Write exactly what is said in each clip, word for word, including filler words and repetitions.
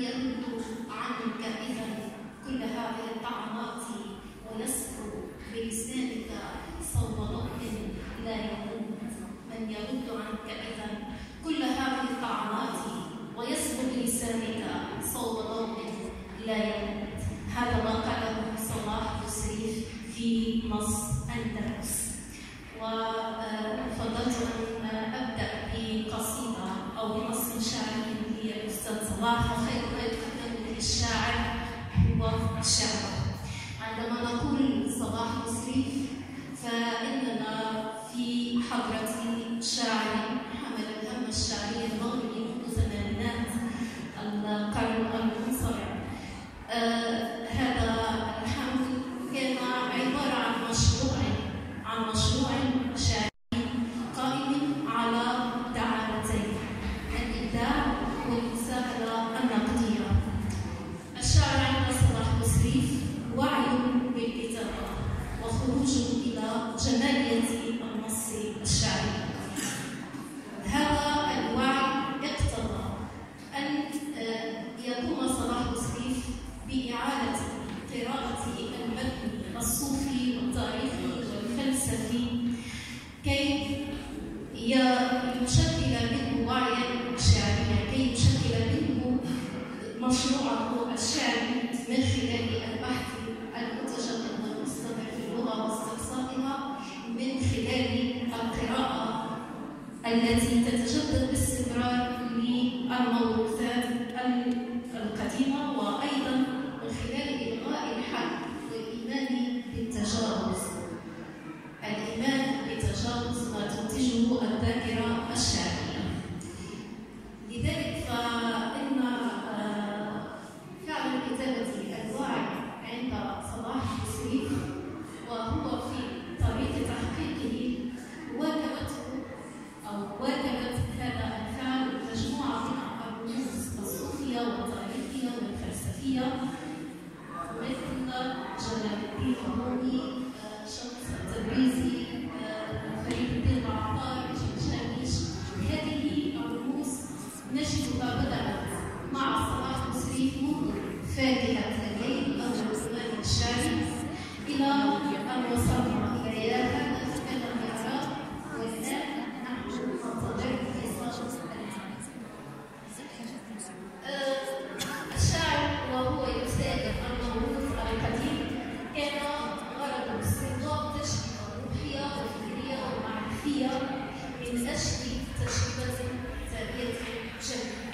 يرد عنك إذا كل هذه الطعنات ويصبر بلسانك صوب ضوء لا يموت؟ من يرد عنك إذا كل هذه الطعنات ويصبر بلسانك صوب ضوء لا يموت؟ هذا ما قاله صلاح ابو سيف في نص أندلس. وفضلت أن أبدأ بقصيدة أو بنص شعري للأستاذ صلاح، وخير ما يقدم للشاعر هو الشعر. عندما نقول صلاح ابو سيف فإننا في حضرة شاعر حمل الهم الشعري المغربي منذ ثمانينات القرن المنصرم. آه هذا الحمل كان عبارة عن مشروع عن مشروع شعري قائم على دعامتين: الإبداع والمساعدة النقدية. الشاعر عند صلاح ابو سيف وعي بالكتابة وخروج إلى جمالية النص الشعري. هذا الوعي اقتضى أن يقوم صلاح ابو سيف بإعادة قراءة المتن الصوفي والتاريخي والفلسفي كي يشكل منه وعيا شعريا، كي يشكل منه مشروعه الشعري من خلال البحث المتجدد والمستمر في اللغة واستقصائها، من خلال القراءة التي تتجدد باستمرار للموروثات القديمة، وأيضا من خلال إلغاء الحد والإيمان بالتجاوز، الإيمان بتجاوز ما تنتجه الذاكرة الشعرية. لذلك فإن فعل كتابة الوعي عند صلاح ابو سيف وهو في طريق تحقيقه واجبته أو واجبت هذا الفعل مجموعة من الرموز الصوفية والتاريخية والفلسفية مثل جلال الدين الرومي، شمس التبريزي، فريد الدين العطار، جنجانيش. هذه الرموز نجدها بدأت مع صلاح ابو سيف منذ فاكهة الليل أو الزمان الشعري إلى أن وصلنا إلى هذا نتكلم بعراق، والآن نحن ننتظر إصابة الشاعر وهو يسائل الموروث القديم كان غرضه استنباط تجربة روحية وفكرية ومعرفية من أجل تجربة تالية جديدة.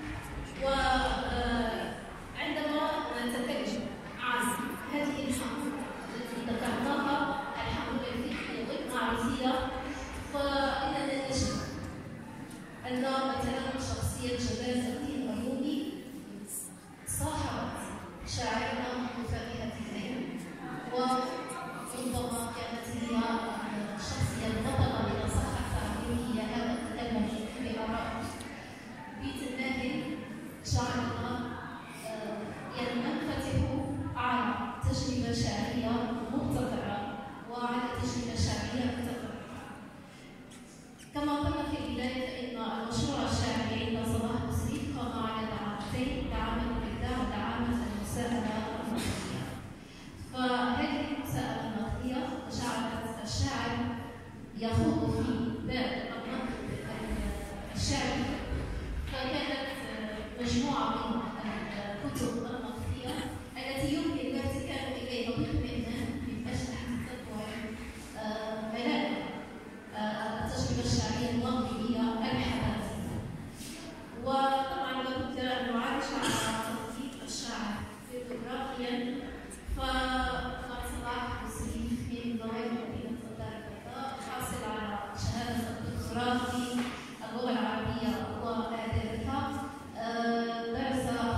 وعندما نتكلم عن هذه الحمل التي ذكرناها، الحمل الفكرية والمعرفية، فإننا نجد أن مثلا شخصية جلال الدين الرومي صاحبت شاعرنا منذ فاكهة الليل، وربما كانت هي الشخصية البطلة إذا صح التعبير، هي هذا التكلم بآراء بيت الناهل. شاعرنا ينفتح على تجربة شعرية مبتكرة وعلى تجربة شعرية متفرقة. كما قلنا في البداية فإن المشروع الشعري عند صلاح ابو سيف قام على دعامتين: دعامة الإبداع ودعامة المساءلة النقدية. فهذه المساءلة النقدية جعلت الشاعر يخوض في باب النقد الشعري، فكانت مجموعة من الكتب النقدية التي يمكن الارتكاب إليها باطمئنان من أجل تطوع ملامح التجربة الشعرية المغربية الحداثية. وطبعا لابد أن نعرج على ترتيب الشعر بيوغرافيا، فصلاح ابو سيف من ضمن مدينة الدار البيضاء، حاصل على شهادة الدكتوراه في اللغة العربية وآدابها، درس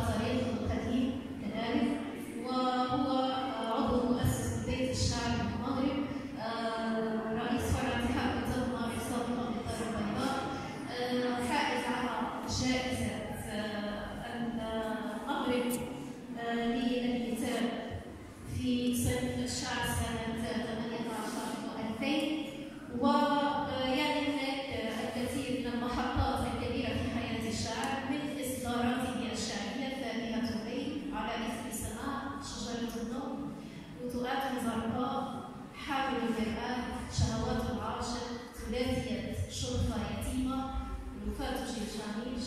الشاميش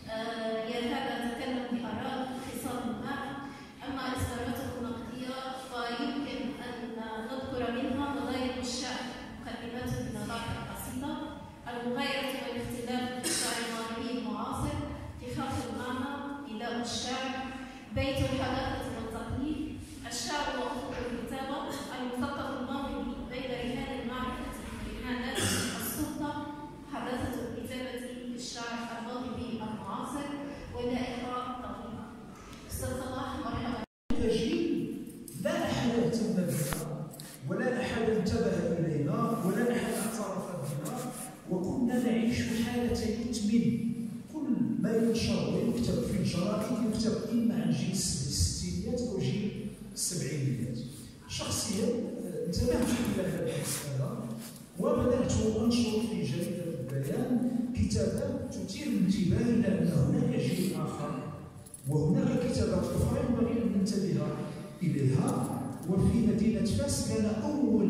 يكاد يتكلم بآراء خصال ما، أما إصداراته النقدية فيمكن أن نذكر منها مضايق الشعر، مقدمات بنظائر قصيدة، المغايرة والاختلاف في الشعر الغربي المعاصر، اتخاذ المعنى، إداء الشعر، بيت الحداثة والتقليد، الشعر وأفق الكتابة، المثقف الماضي بين رهان المعرفة ورهانات السلطة، حداثة الكتابة بالشعر الماضي المعاصر، ولائحة طويلة. أستاذ صلاح مرحبا. جيل لا أحد اهتم بنا ولا أحد انتبه إلينا ولا أحد اعترف بنا، وكنا نعيش حالة يتم. كل ما ينشر ويكتب في الجرائد يكتب إما عن جيل الستينيات أو جيل السبعينيات. شخصيا انتبهت إلى هذا المسألة وبدأت أنشر في جريدة البيان كتابات تثير الانتباه إلى أن هناك جيل آخر وهناك كتابات أخرى ينبغي أن ننتبه إليها. وفي مدينة فاس كان أول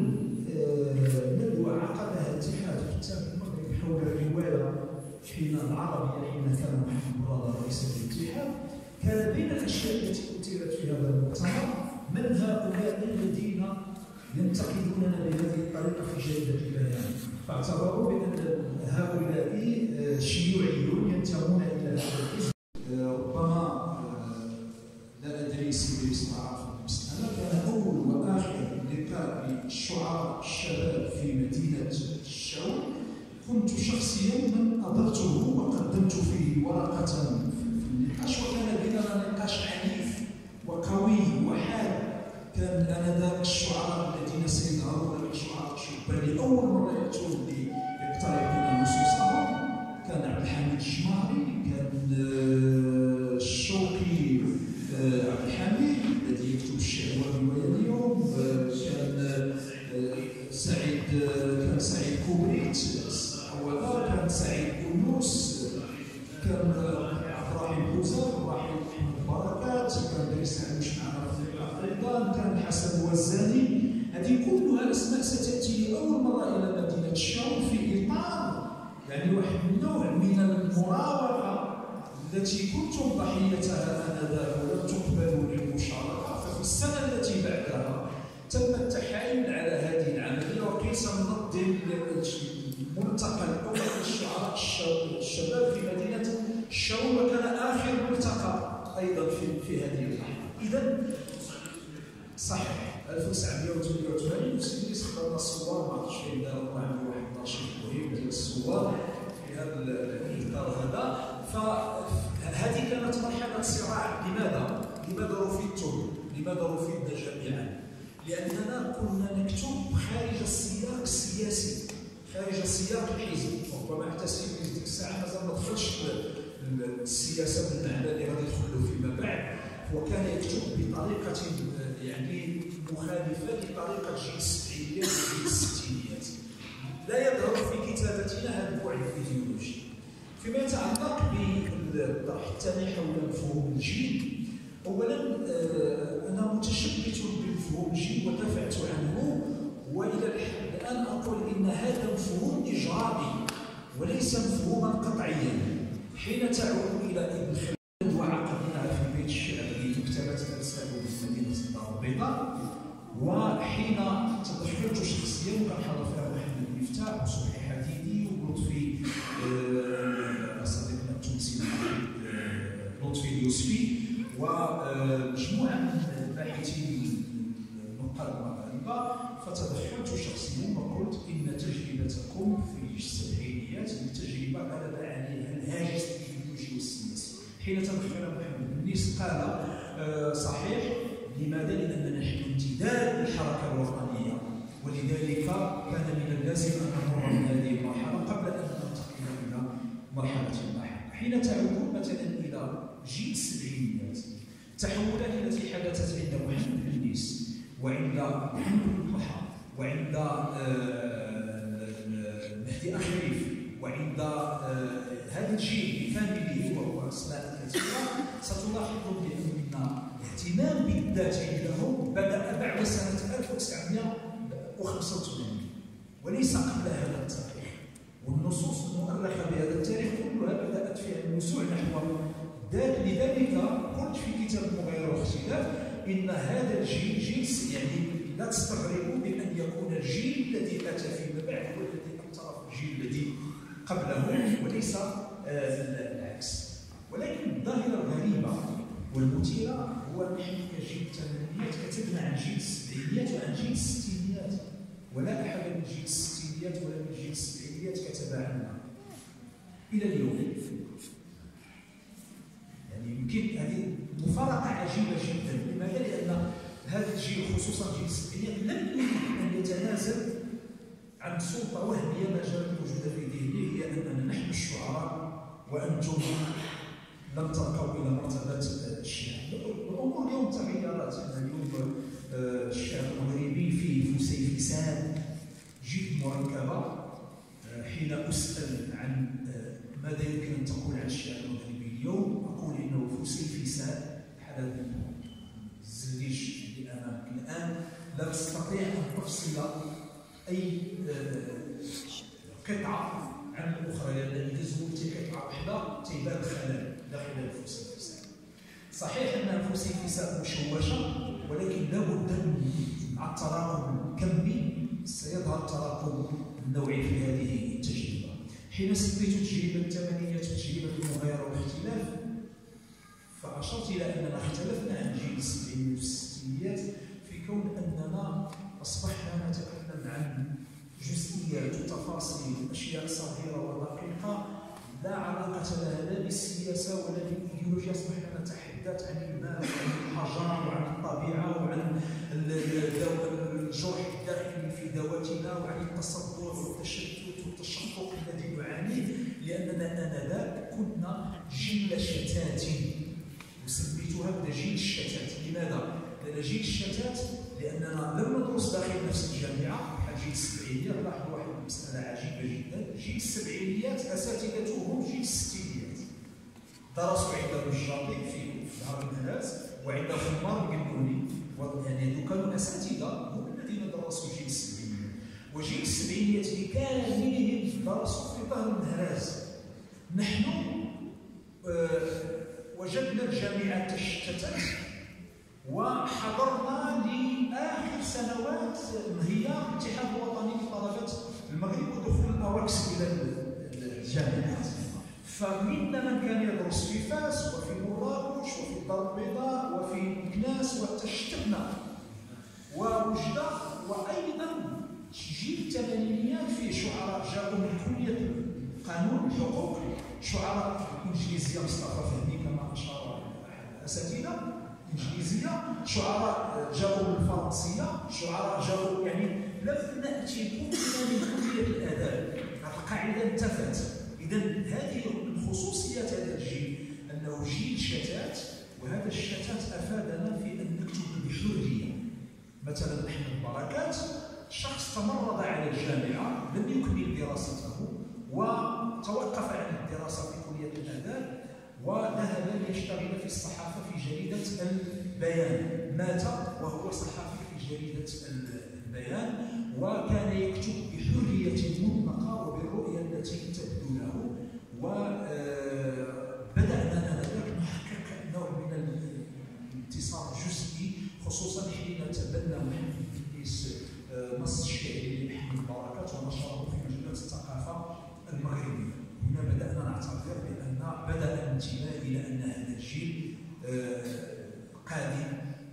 ندوة عقدها الاتحاد في التام المغرب حول الرواية حين العربية حين كان محمد مراد رئيس الاتحاد. كان بين الأشياء التي أثيرت في هذا المؤتمر من هؤلاء الذين ينتقدوننا بهذه الطريقة في جريدة البيان، فاعتبروا بأن هؤلاء شيوعيون ينتمون إلى هذا الحزب. ربما لا أدري سيدي استعرف المسألة. كان أول وآخر لقاء للشعراء الشباب في مدينة الشاور كنت شخصيا من أدرته وقدمت فيه ورقة في النقاش، وكان بيننا نقاش عنيف وقوي وحاد. كان آنذاك الشعراء الذين سيظهرون كشعراء شبان لأول مرة يأتون ليقترحون نصوصهم كان عبد الحميد الشماري، كان الشوقي عبد الحميد الذي يكتب الشعر والرواية اليوم، كان سعيد كان سعيد كوبريت أولا، كان سعيد بونوس، كان عبد الرحيم بوزار، الرحيم محمد بركات، كان دريس علوش معنا في أيضا، كان حسن وزاني. هذه كلها أسماء ستأتي لأول مرة إلى مدينة الشاور في إطار يعني واحد النوع من المراوغة التي كنتم ضحيتها آنذاك ولم تقبلوا للمشاركة. ففي السنة التي بعدها تم التحايل على هذه العملية وقيس منظم الملتقى الأول للشعراء الشباب في مدينة الشاور، وكان آخر ملتقى أيضا في في هذه اللحظة. إذا صحيح ألف وتسعمائة وثمانية وثمانين سيدي استخدمنا الصور، ما عرفتش فين داروا عنده واحد النشيط مهم ديال الصور في هذا الإطار هذا. فهذه كانت مرحلة صراع. لماذا؟ لماذا رفضتم؟ لماذا رفضنا جميعا؟ لأننا كنا نكتب خارج السياق السياسي، خارج السياق الحزبي. ربما حتى السيد ديك الساعة مازال ما دخلش السياسة بالمعنى اللي غادي يدخلوا فيما بعد، وكان يكتب بطريقة يعني مخالفة لطريقة جيل السبعينيات وجيل الستينيات. لا يظهر في كتابتنا هذا البعد الإيديولوجي. فيما يتعلق بالطرح الثاني حول مفهوم الجيل، أولا أنا متشبث بمفهوم الجيل ودافعت عنه، وإلى الآن أقول إن هذا مفهوم إجرامي وليس مفهوما قطعيا. حين تعود إلى ابن خلدون وعقدناها في بيت الشعر لمكتبة أرساله في مدينة الدار البيضاء، وحين تدخلت شخصيا وكان حاضر فيها محمد مفتاح وصبحي حديدي ولطفي صديقنا التونسي لطفي اليوسفي ومجموعة من الباحثين النقاد المغاربة، فتدخلت شخصيا وقلت إن تجربتكم في السبعينيات تجربة غلب عليها الهاجس الإيديولوجي والسياسي. حين تدخل محمد النيس قال آه صحيح، لماذا؟ لأننا نحن امتداد للحركة الوطنية، ولذلك كان من اللازم أن نمر من هذه المرحلة قبل أن ننتقل إلى مرحلة لاحقة. حين تعود مثلا إلى جيل السبعينيات، التحولات التي حدثت عند محمد النيس وعند محمد بن طه وعند مهدي أشرف وعند هذا الجيل بكامله وهو أسماء كثيرة، ستلاحظون بأن الاهتمام بالذات عندهم بدأ بعد سنة ألف وتسعمائة وخمسة وثمانين وليس قبل هذا التاريخ. والنصوص المؤرخة بهذا التاريخ كلها بدأت في الوسوع نحو ذلك. لذلك قلت في كتاب المغايرة والاختلاف ان هذا الجيل جيل، يعني لا تستغربوا بان يكون الجيل الذي اتى فيما بعد هو الذي اثر في الجيل الذي قبله وليس آه العكس. ولكن الظاهره الغريبه والمثيره هو نحن كجيل الثمانينات كتبنا عن جيل السبعينيات وعن جيل الستينيات، ولا احد من جيل الستينيات ولا من جيل السبعينيات كتب عنا الى اليوم. يعني يمكن هذه مفارقه عجيبه جدا. لماذا؟ لان هذا الجيل خصوصا جيل السبعينيات لم يريد ان يتنازل عن سلطه وهميه ما زالت موجوده في ذهنه، هي اننا نحن الشعراء وانتم لم ترقوا الى مرتبه الشعر. الامور اليوم تغيرت. اليوم الشعر المغربي فيه فسيفسان جد مركبه. حين اسال عن ماذا يمكن ان تقول عن الشعر المغربي اليوم اقول انه فسيفسان بحال الزليش اللي امامك الان. لا تستطيع ان تفصل اي قطعه عن الاخرى، لان اذا زولتي قطعه واحده تيبان الخلل داخل الفسيفساء. صحيح ان الفسيفساء مشوشه، ولكن لابد مع التراكم الكمي سيظهر التراكم النوعي في هذه التجربه. حين سميت تجربه الثمانينات تجربه المغايره والاختلاف فاشرت الى اننا اختلفنا عن جيل السبعينيات والستينيات في كون اننا اصبحنا نتكلم عن جزئيات وتفاصيل اشياء صغيره ودقيقه لا علاقه لها لا بالسياسه ولا بالايديولوجيا. اصبحنا نتحدث عن الماء وعن الحجر وعن الطبيعه وعن الجرح الداخلي في ذواتنا وعن التصدع والتشتت والتشقق الذي نعانيه، لاننا انذاك كنا جيل شتات وسميتها بجيل الشتات. لماذا؟ لان جيل الشتات لاننا لم ندرس داخل نفس الجامعه بحال جيل السبعينيات. لاحظوا واحد المساله عجيبه جدا، جيل السبعينيات اساتذتهم جيل الستينيات درسوا عند الجابي في دار المهراس وعند خمار القنوني، يعني هذو كانوا اساتذه هم الذين درسوا جيل السبعينيات. وجيل السبعينيات كاملين درسوا في دار المهراس. نحن آه وجدنا الجامعه تشتتت وحضرنا لاخر سنوات انهيار الاتحاد الوطني لطلبه المغرب ودخول الاوكس الى الجامعات. فمنا من كان يدرس في فاس وفي مراكش وفي الدار البيضاء وفي مكناس وتشتتنا ووجد. وايضا جيل الثمانينيات فيه شعراء جاءوا من كليه قانون الحقوق، شعراء انجليزيه مصطفى فهمي كما اشار احد الاساتذه انجليزيه، شعراء جاءوا من الفرنسيه، شعراء جاءوا يعني لم ناتي كلنا من كليه الاداب. القاعده انتفت. اذا هذه من خصوصيات هذا الجيل انه جيل شتات، وهذا الشتات افادنا في ان نكتب بحريه. مثلا احمد بركات شخص تمرد على الجامعه لم يكمل دراسته وتوقف عن الدراسه في كليه الاداب وذهب ليشتغل في الصحافه في جريده البيان. مات وهو صحفي في جريده البيان وكان يكتب بحريه مطلقه وبالرؤيه التي تبدو له. وبدانا انذاك نحقق نوع من الانتصار الجزئي، خصوصا حين تبنى محمد ادريس نص الشعري لمحمد بركات ونشره في مجله الثقافه المغربيه. هنا بدانا نعتبر بان بدا الانتماء الى ان هذا الجيل قادم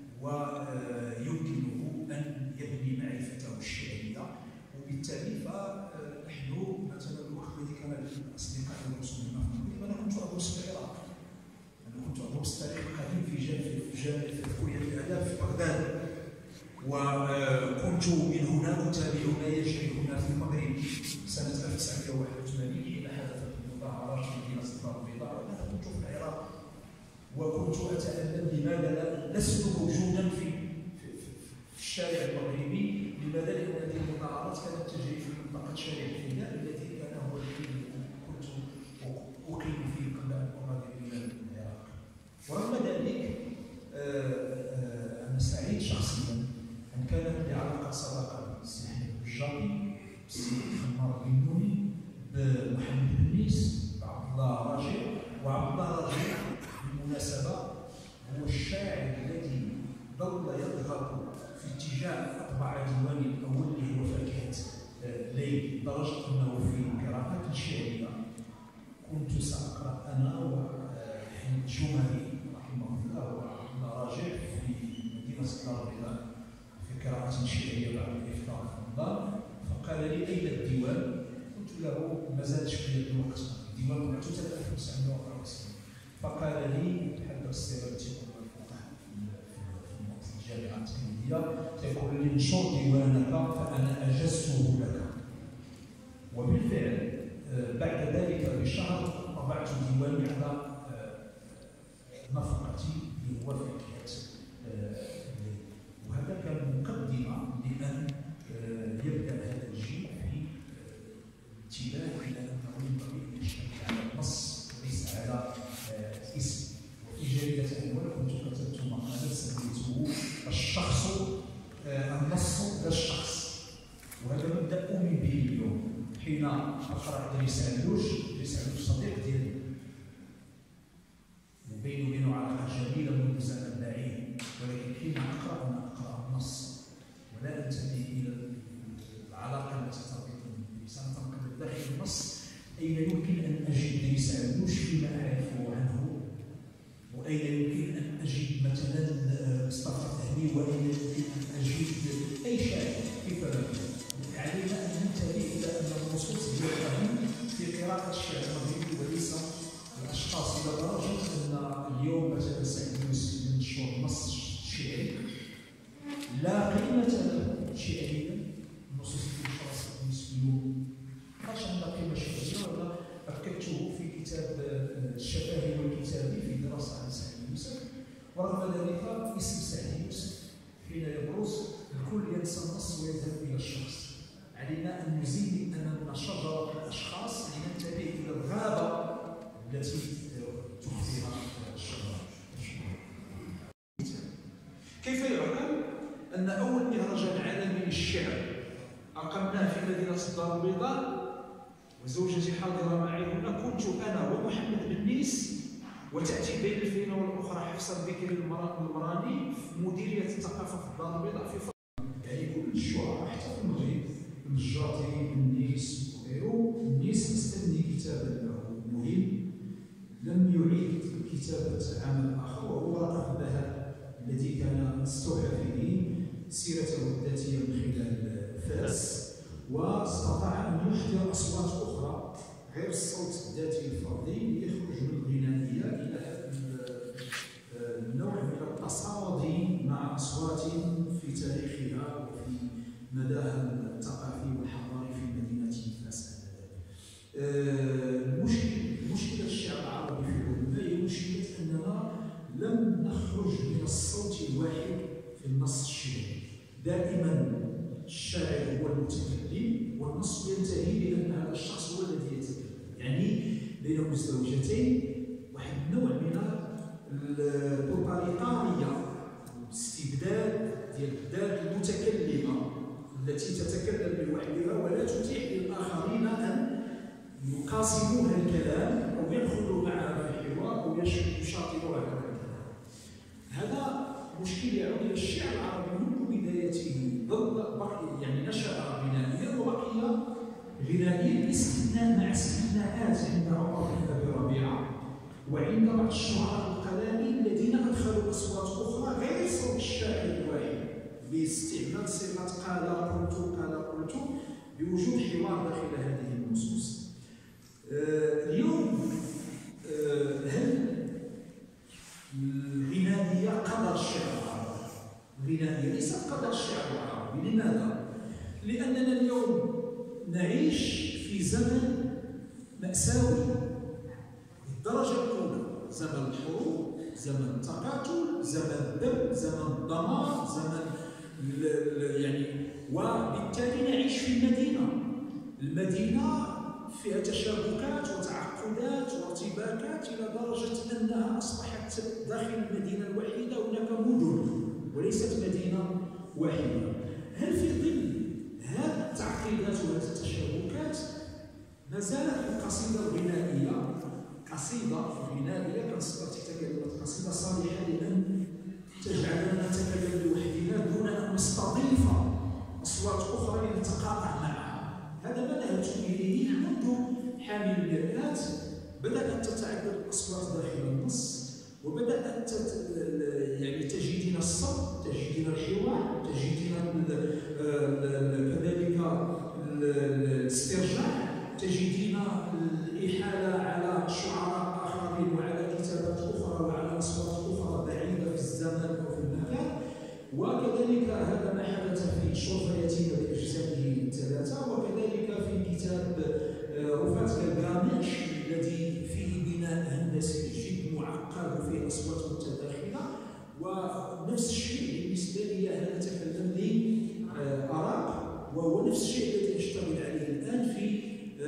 ويمكنه ان يبني معرفته الشعريه. وبالتالي فنحن مثلا الوقت الذي كان الاصدقاء يدرسون هنا في المغرب انا كنت ادرس في العراق. انا كنت ادرس التاريخ القديم في جامعه في كليه الاداب في بغداد، وكنت من هنا اتابع ما يجري هنا في المغرب سنه ألف وتسعمائة وواحد وثمانين حين حدثت المظاهرات في مدينه الدار البيضاء. وانا كنت في العراق وكنت اتالم لماذا لست موجودا في في الشارع المغربي. لماذا؟ لان هذه المظاهرات كانت تجري في منطقه شارع الحذاء الذي كان هو الذي كنت اقيم فيه قبل ان اغادر الى العراق. ورغم ذلك انا سعيد شخصيا ان كانت لي علاقه صداقه بالسي احمد الجابي، بالسي خمار القنوني، بمحمد بنيس، بعبد الله راجع، وعبد الله رجيع بالمناسبة هو الشاعر الذي ظل يضغط في اتجاه أطبع ديواني الأول اللي هو فاكهة الليل، لدرجة أنه في قراءات الشعرية كنت سأقرأ أنا وحمد جمالي رحمه الله وعبد الله رجيع في مدينة الدار البيضاء في قراءة شعرية بعد الإفطار في رمضان، فقال لي أين الديوان؟ قلت له ما زالش في يد الوقت، الديوان بعته حتى ألف وتسعمائة وأربعة وتسعين، فقال لي حدث السيرة تيكون الفقهاء في الجامعة التقليدية تيقول لي انشر ديوانك فأنا أجزته لك. وبالفعل بعد ذلك بشهر طبعت ديواني على نفقتي اللي هو فاكهة الليل، وهذا كان مقدمة لأن يبدأ هذا الجيل في الاتجاه إلى أنه ينبغي أن يشتمل على النص وليس على اسم. وفي جريدة أنوار كنت كتبت مقالا سميته الشخص النص لا الشخص، وهذا مبدأ أؤمن به اليوم. حين أقرأ إدريس علوش، إدريس علوش صديق ديالي وبيني وبينه علاقة جميلة منذ زمن بعيد، ولكن حين أقرأ أنا أقرأ النص ولا أنتمي إلى العلاقة التي تربطني به، سأنتقل داخل النص أين يمكن أن أجد إدريس علوش فيما أعرفه عنه، وأين يمكن أن أجد مثلا مصطفى فهمي، وأين يمكن أن أجد أي شاعر كيف لا. علينا أن ننتبه إلى أن النصوص هي الأهم في قراءة الشعر المغربي وليس الأشخاص، إلى درجة أن اليوم مثلا سعيد يوسف ينشر نص شعري لا قيمة له شعريا، النصوص في الشخص المسلم ماش عندها قيمة شعرية، ولا أكدته في كتاب الشفاهي والكتابي في دراسة عن سعيد يوسف. ورغم ذلك اسم سعيد يوسف حين يبرز الكل ينسى النص ويذهب إلى الشخص. علينا أن نزيد أمامنا شجرة الأشخاص لننتبه إلى الغابة التي تخفيها الشجرة. كيف يعلم أن أول مهرجان عالمي للشعر أقمناه في مدينة الدار البيضاء وزوجتي حاضرة معي هنا، كنت أنا ومحمد بن نيس وتأتي بين الفينة والأخرى حفصة بكري المراني في مديرية الثقافة في الدار البيضاء في فرنسا. يعني كل الشعراء حتى في المغرب الجاطي النيس وغيره، النيس مستني كتابا له مهم لم يعيد كتابة عمل آخر، وهو ورقة البهاء الذي كان استوحى فيه سيرته الذاتية من خلال فاس، واستطاع أن يحضر أصوات أخرى غير الصوت الذاتي الفردي ليخرج من الغنائية إلى هذا النوع من التصادي مع أصوات في تاريخها وفي مداها الثقافي والحضاري في مدينة فاس. المشكلة مشكلة الشعر العربي في أوروبا هي مشكلة أننا لم نخرج من الصوت الواحد في النص الشعري. دائما الشاعر هو المتكلم والنص ينتهي بأن هذا الشخص هو الذي يتكلم، يعني بين مزدوجتين واحد النوع من التوتاليتارية، الاستبداد ديال الذات المتكلمة التي تتكلم لوحدها ولا تتيح للآخرين أن يقاسموا هذا الكلام أو يدخلوا معها في الحوار أو يشاطروا هذا الكلام. هذا مشكل يعود إلى الشعر العربي منذ بدايته، ظل يعني نشأ غنائيا وبقي غنائيا باستثناء مع استثناءات عند عمر بن أبي ربيعة وعند بعض الشعراء القلائل الذين أدخلوا أصوات أخرى غير صوت الشاعر الواحد باستعمال صيغة قال قلت قال قلت بوجود حوار داخل هذه النصوص. آه اليوم آه هل الغنائية قدر الشعر العربي؟ الغنائية ليست قدر الشعر العربي. لماذا؟ لأننا اليوم نعيش في زمن مأساوي بالدرجة الأولى، زمن الحروب، زمن التقاتل، زمن الدم، زمن الدمار، زمن يعني، وبالتالي نعيش في المدينة. المدينة فيها تشابكات وتعقدات وارتباكات إلى درجة أنها أصبحت داخل المدينة الوحيدة هناك مدن وليست مدينة واحدة. هل في ظل هذه التعقيدات وهذه التشابكات ما زالت القصيدة الغنائية قصيدة غنائية كنصدر كلمة قصيدة صالحة لأن تجعلنا نتكلم لوحدنا دون أن نستضيف أصوات أخرى لنتقاطع معها. هذا ما نهجت إليه منذ حامل المرآة. بدأت تتعدد الأصوات داخل النص، وبدأت يعني تجدين الصوت، تجدين الحوار، تجدين كذلك الاسترجاع، تجدين الإحالة على شعراء آخرين وعلى كتابات أخرى وعلى أصوات أخرى بعيدة في الزمن أو في المكان. وكذلك هذا ما حدث في شرطة يتيمة بأجزائه الثلاثة، وكذلك في كتاب رفات كالجامش الذي فيه بناء هندسي جد معقد وفيه أصوات متداخلة. ونفس الشيء بالنسبة لي أنا أتكلم لي أراك، وهو نفس الشيء الذي أشتغل عليه الآن في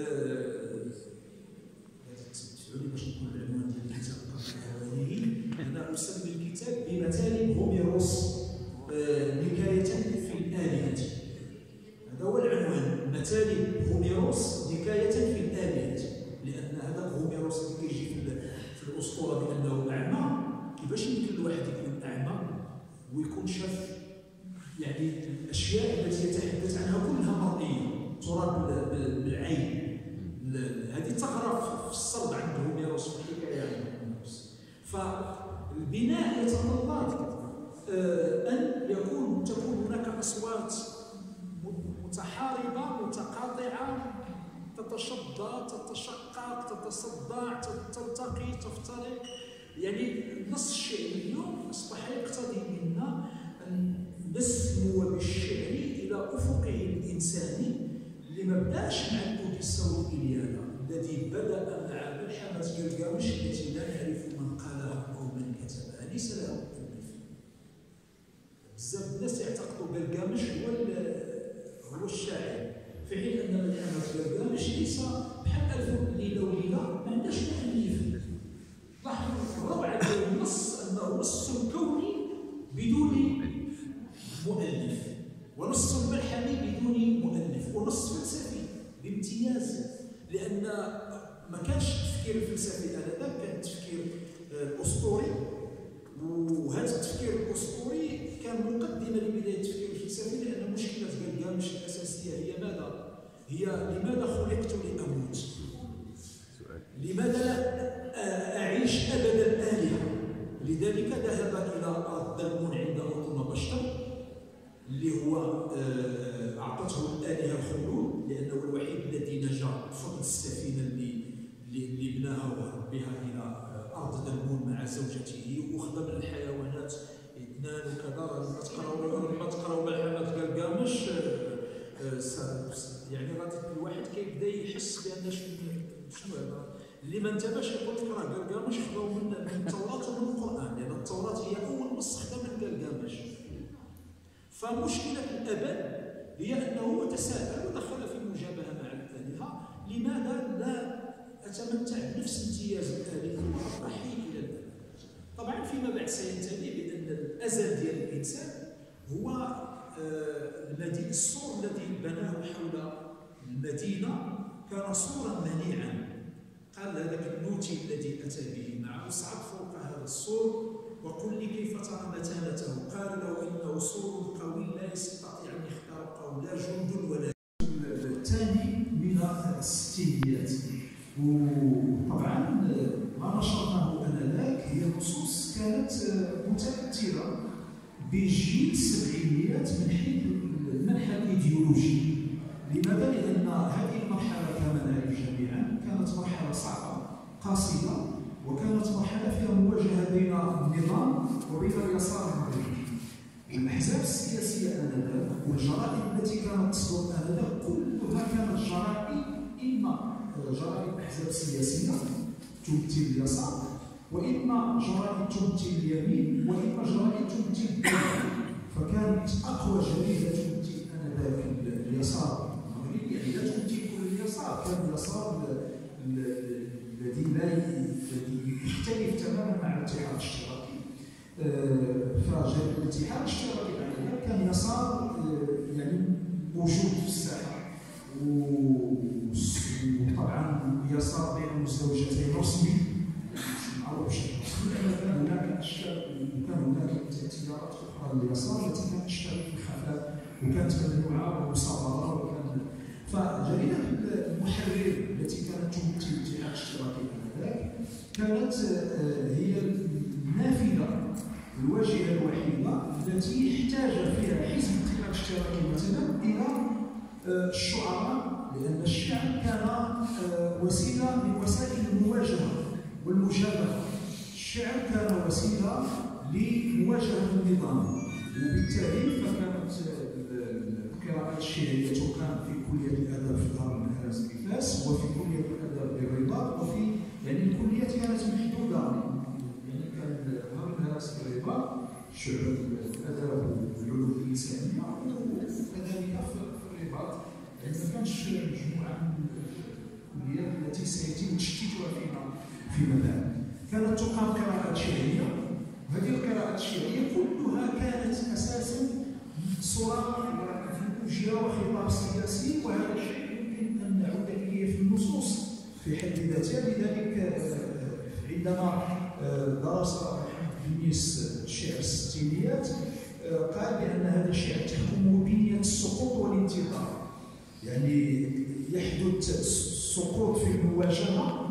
تسمعوني باش نقول العنوان ديال الكتاب الأولاني. أنا أسمي الكتاب بمثالب هوميروس نكاية في الآلهة. هذا هو العنوان، مثالب هوميروس نكاية في الآلهة، لأن هذا هوميروس اللي كيجي في الأسطورة بأنه أعمى. كيفاش يمكن الواحد يكون أعمى ويكون شاف يعني الأشياء التي يتحدث عنها كلها مرئية ترى بالعين. هذه تغرى في الصلب عند هوميروس في الحكاية عن هوميروس. فالبناء يتطلب أن يكون تكون هناك أصوات متحاربة متقاطعة تتشظى تتشقق تتصدع تلتقي تفترق. يعني النص الشعري اليوم أصبح يقتضي منا أن نسمو بالشعر إلى أفقه الإنساني اللي ما بداش مع الأوديسا والإلياذة الذي بدأ مع ملحمة جلجامش التي لا نعرف من قالها أو من كتبها، ليس لها مؤلف. بزاف الناس يعتقدوا جلجامش هو هو الشاعر، في حين أن ملحمة جلجامش ليس بحال ألف ليلة وليلة ما عندهاش مؤلف. لاحظوا الروعة ديال النص أنه نص كوني بدون مؤلف، ونص ملحمي بدون مؤلف، ونص فلسفي بامتياز، لأن ما كانش التفكير الفلسفي آنذاك، كان التفكير الأسطوري. وهذا التفكير الأسطوري كان مقدمة لبداية التفكير الفلسفي، لأن مشكلة جلجامش الأساسية هي ماذا؟ هي لماذا خلقت لأموت؟ لماذا لا أعيش أبد الآلهة؟ لذلك ذهب إلى أرض دلمون عند أوطنبشتر اللي هو أعطته الآلهة الخلود، لأنه الوحيد الذي نجا بفضل السفينة اللي اللي بناها وهرب بها إلى أرض دلمون مع زوجته، وخدم الحيوانات اثنان وكذا. لما تقراو لما تقراو ملحمة جلجامش يعني غادي الواحد كيبدا يحس بأن شنو هذا اللي ما انتبهش يقول لك راه جلجامش خداو من التوراة ومن القرآن، لأن التوراة هي أول نص خدا من جلجامش. فمشكلة الأبد هي أنه تساءل ودخل في مجابهة مع الآلهة، لماذا لا أتمتع بنفس امتياز الآلهة وأضحي إلى الأبد؟ طبعا فيما بعد سينتبه بأن الأزل ديال الإنسان هو المدينة، السور الذي بناه حول المدينة كان سورا منيعا. قال هذاك النوتي الذي أتى به معه: اصعد فوق هذا السور وقل لي كيف ترى متانته. قال له: إنه سور قوي لا يستطيع أن يخترقه لا جند ولا. الثاني من الستينيات، وطبعا ما نشرناه آنذاك هي نصوص كانت متأثرة بجيل السبعينيات من حيث المنحى الإيديولوجي. لماذا؟ لأن هذه المرحلة كما نعرف جميعا كانت مرحلة صعبة قاسية، وكانت مرحلة فيها مواجهة بين النظام وبين اليسار المغربي. الأحزاب السياسية آنذاك والجرائم التي كانت تصدر آنذاك كلها كانت جرائم، إما جرائم أحزاب سياسية تمثل اليسار، وإما جرائم تمثل اليمين، وإما جرائم تمثل الدولة. فكانت أقوى جريدة تمثل آنذاك اليسار المغربي، يعني لا تمثل كل اليسار، كان اليسار الذي لا الذي يختلف تماما مع الاتحاد الاشتراكي. فالاتحاد الاشتراكي آنذاك كان يسار يعني موجود في الساحة، وطبعا يسار بين مزدوجتين رسمي بشكل صحيح. كان هناك اشياء وكان هناك تيارات اخرى لليسار التي كانت تشتغل في الخفاء وكانت ممنوعه ومصادره وكان فجريده المحرر التي كانت تمثل الاتحاد الاشتراكي انذاك كانت هي النافذه الواجهه الوحيده التي احتاج فيها حزب الاتحاد الاشتراكي مثلا الى الشعراء، لان الشعر كان وسيله من وسائل المواجهه والمجابهه. الشعر كان وسيله لمواجهه النظام، وبالتالي فكانت القراءات الشعريه تقام في كليه الادب في دار المهرس بفاس وفي كليه الادب بالرباط، وفي يعني الكليات كانت محدوده، يعني كان دار المهرس بالرباط شعب الادب والعلوم الانسانيه، وكذلك في الرباط يعني ما كانش مجموعه من الكليات التي سيتم تشتيتها فيما فيما بعد. كانت تقام قراءات شعريه، وهذه القراءات الشعريه كلها كانت اساسا صراع وايديولوجيا وخطاب سياسي، وهذا الشيء يمكن ان نعود اليه في النصوص في حد ذاتها. لذلك عندما درس بنيس شعر الستينيات قال بان هذا الشعر تحكمه بنيه السقوط والانتظار، يعني يحدث السقوط في المواجهه